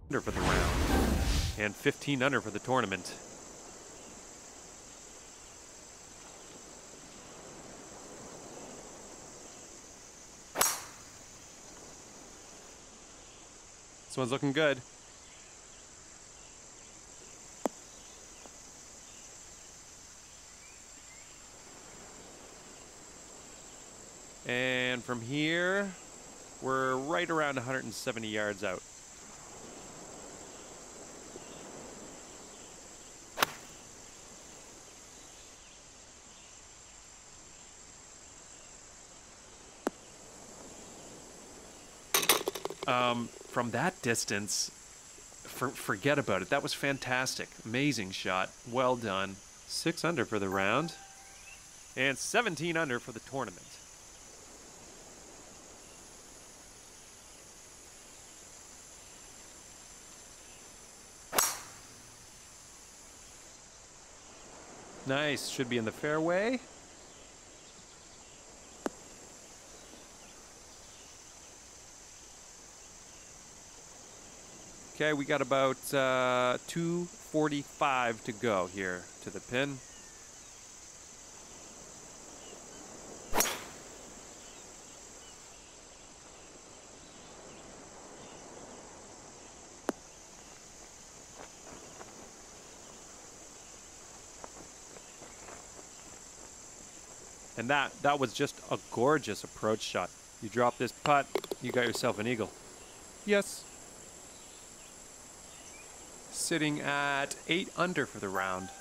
under for the round and 15 under for the tournament. This one's looking good. And from here, we're right around 170 yards out. From that distance, forget about it. That was fantastic. Amazing shot. Well done. 6 under for the round and 17 under for the tournament. Nice. Should be in the fairway. Okay, we got about 245 to go here to the pin. And that was just a gorgeous approach shot. You drop this putt, you got yourself an eagle. Yes. Sitting at 8 under for the round.